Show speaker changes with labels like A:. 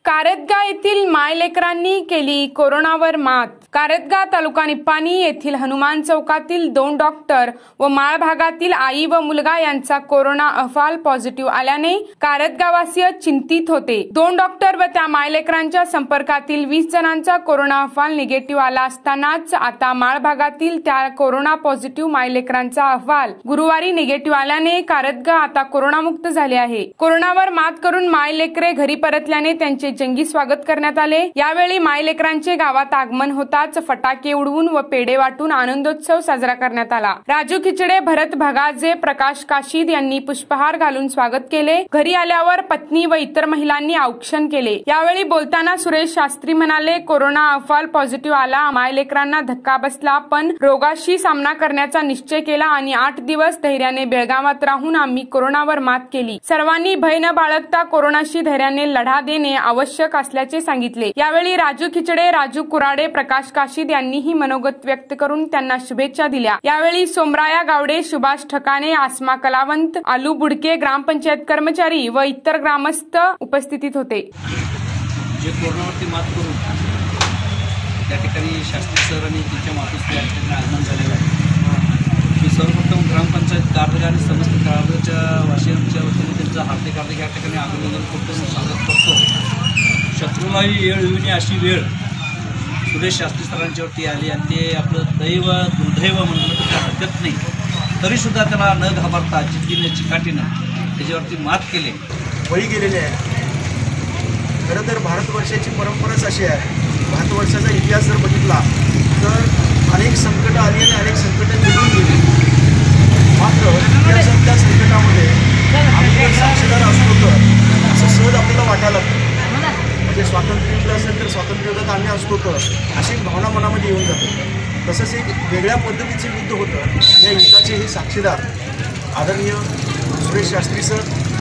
A: कारदगा येथील मायलेकरांनी केली कोरोनावर मात। कारदगा तालुका निप्पाणी येथील हनुमान चौकातील 2 डॉक्टर व माळ भागातील आई व मुलगा यांचा कोरोना अहवाल पॉझिटिव्ह आल्याने कारदगावासीय चिंतित होते। 2 डॉक्टर व त्या मायलेकरांच्या संपर्कातील 20 जणांचा कोरोना अहवाल निगेटिव्ह आला असतानाच आता माळ भागातील त्या कोरोना पॉझिटिव्ह मायलेकरांचा अहवाल गुरुवारी निगेटिव्ह आल्याने कारदगा आता कोरोनामुक्त झाले आहे। कोरोनावर मात करून मायलेकरे घरी परतल्याने त्यांचे जंगी स्वागत करण्यात आले। यावेळी मायलेकरांचे गावात आगमन होताच फटाके उडवून व पेढे वाटून आनंदोत्सव साजरा करण्यात आला। राजू खिचडे, भरत भगाजे, प्रकाश काशीद यांनी पुष्पहार घालून स्वागत केले। घरी आल्यावर पत्नी व इतर महिलांनी औक्षण केले। यावेळी बोलताना सुरेश शास्त्री म्हणाले, कोरोना अहवाल पॉझिटिव्ह आला, मायलेकरांना धक्का बसला, पण रोगाशी सामना करण्याचा निश्चय केला आणि 8 दिवस धैर्याने बेळगावात राहून आम्ही कोरोनावर मात केली। सर्वांनी भय न बाळगता कोरोनाशी धैर्याने लढा देणे आवश्यक असल्याचे सांगितले। यावेळी राजू खिचडे, राजू कुराडे, प्रकाश काशीद यांनीही मनोगत व्यक्त करून त्यांना शुभेच्छा दिल्या। यावेळी सोमराया गावडे, सुभाष ठकाणे, आसमा कलावंत, आलू बुडके, ग्रामपंचायत कर्मचारी व इतर ग्रामस्थ उपस्थित होते।
B: जे कोरोनावरती मात करून त्या ठिकाणी शास्त्री सर आणि त्यांच्या मातोश्री आगमन झालेलं आहे। मी सर्वप्रथम ग्रामपंचायत कारदगा आणि समस्त कारदगाच्या वासियांच्या वतीने त्यांचं हार्दिक या ठिकाणी अभिनंदन करतो, स्वागत करतो। शत्रूलाही येळ येऊन अशी वेळ सुरेश शास्त्री सरांच्यावरती आली आणि ते आपलं दुर्दैव म्हणलं तर काय हरकत नाही, तरीसुद्धा त्याला न घाबरता जिद्दीने चिकाटीनं त्याच्यावरती मात केले,
C: बळी गेलेले आहे। खरं तर भारतवर्षाची परंपराच अशी आहे, भारतवर्षाचा इतिहास जर बघितला तर अनेक संकटं आली आणि अनेक संकटं निघून गेली। मात्र इतिहासाच्या संकटामध्ये आम्ही जर साक्षीदार असतो तर असं सहज आपल्याला वाटायला लागतं। म्हणजे स्वातंत्र्ययुद्ध असेल तर स्वातंत्र्ययुद्धात आम्ही असतो तर अशी भावना मनामध्ये येऊन जाते। तसंच एक वेगळ्या पद्धतीचे युद्ध होतं। या युद्धाचे हे साक्षीदार आदरणीय सुरेश शास्त्री सर